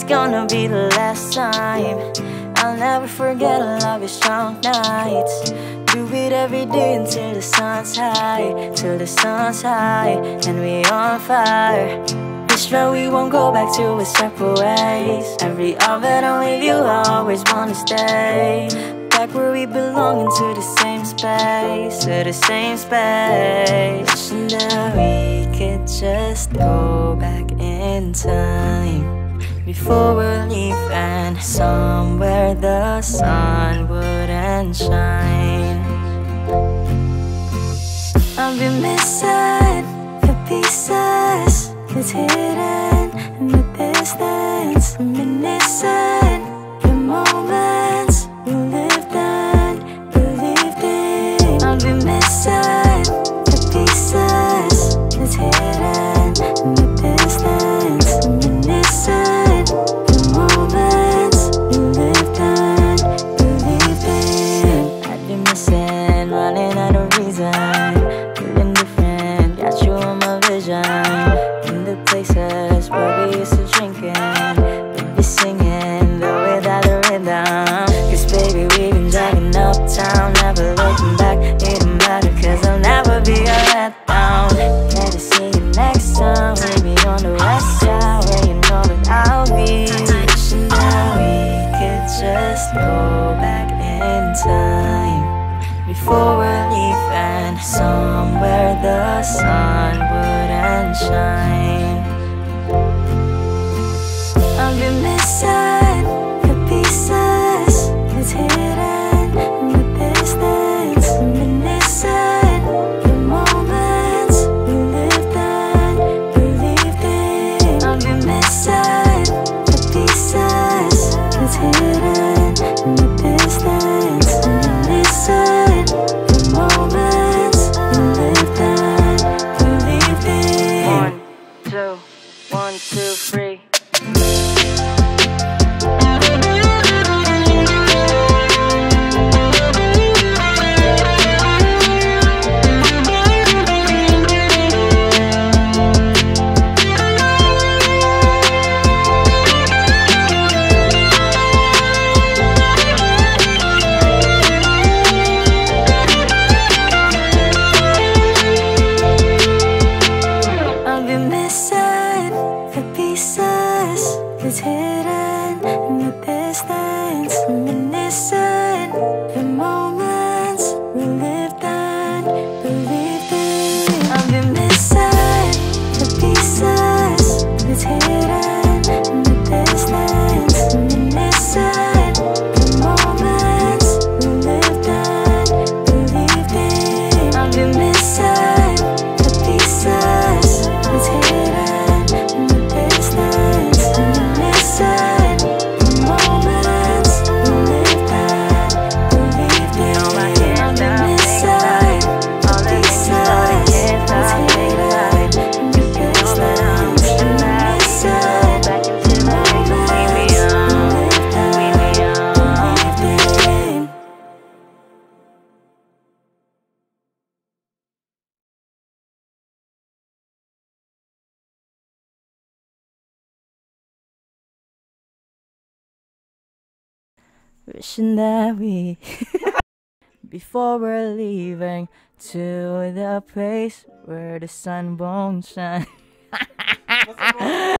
it's gonna be the last time. I'll never forget all of your strong nights. Do it every day until the sun's high, till the sun's high, and we on fire. This road we won't go back to our separate ways. Every hour that I'm with you, I always wanna stay back where we belong, into the same space, to the same space. Wishing that we could just go back in time before we're leaving, somewhere the sun wouldn't shine. I've been missing the pieces that's hidden in the distance. I've been missing the moments we lived and believed in. I've been missing the pieces that's hidden in the distance. I've been missing the moments we lived and believed in. I've been missing, running out of reason, feeling different, got you in my vision. In the places where we used to drinking, we'd be singing, though without the rhythm. Cause baby, we've been driving uptown, never looking back. It don't matter, cause I'll never be a letdown. Glad to see you next time. We'll be on the west side, where you know that I'll be. Wishing that we could just go back in time before we're leaving, somewhere the sun wouldn't shine. I've been missing the pieces that's hidden in the distance. I've been missing the moments we lived and believed in. I've been missing the pieces that's hidden in the distance. I've been missing the moments we lived and believed in. 1, 2, 1, 2, 3. I've been missing the pieces that's hidden in the distance. I've been missing the moments we lived and believed in. I've been missing the pieces that's hidden in the distance. I've been missing the moments we lived and believed in. I've been missing the pieces that's hidden in the distance. I've been missing the moments we lived and believed in. I've been missing the pieces that's hidden in the distance. I've been missing the moments we lived and believed in. Wishing that we before we're leaving to the place where the sun won't shine.